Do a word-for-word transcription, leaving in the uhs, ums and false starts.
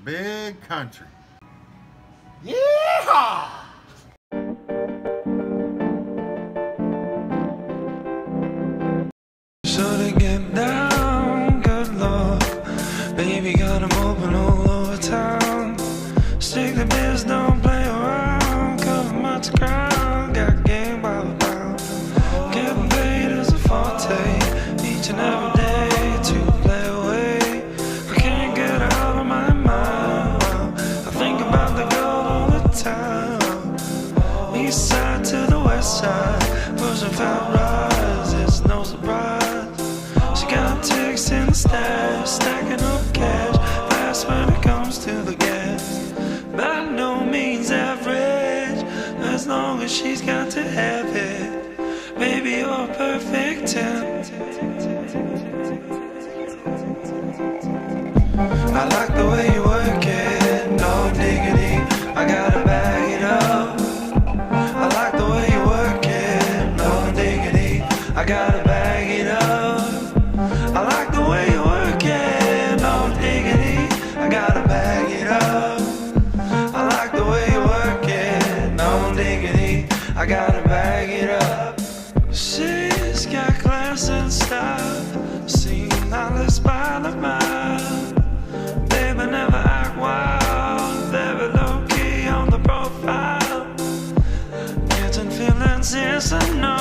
big country. Yeehaw! So to get down, good lord, baby got 'em open all over town. Stick the biz, don't play around, cover much ground, got game by the pound. Getting paid is a forte, each and every day to play away. I can't get out of my mind, I think about the girl all the time. East side to the west side, pushing fat rides, it's no surprise. She got ticks in the stash, stacking up cash, fast when it comes to the gas. By no means average, as long as she's got to have it. Baby, you're a perfect ten. I like the way you work it, no diggity, I gotta bag it up. I like the way you work it, no diggity, I gotta bag it up. I like the way you work it, no diggity, I gotta bag it up. I like the way you work it, no diggity, I gotta bag it up. She's got class and style, seen knowledge by the mile. Baby, never act wild, very low key on the profile. Getting feelings, yes I know.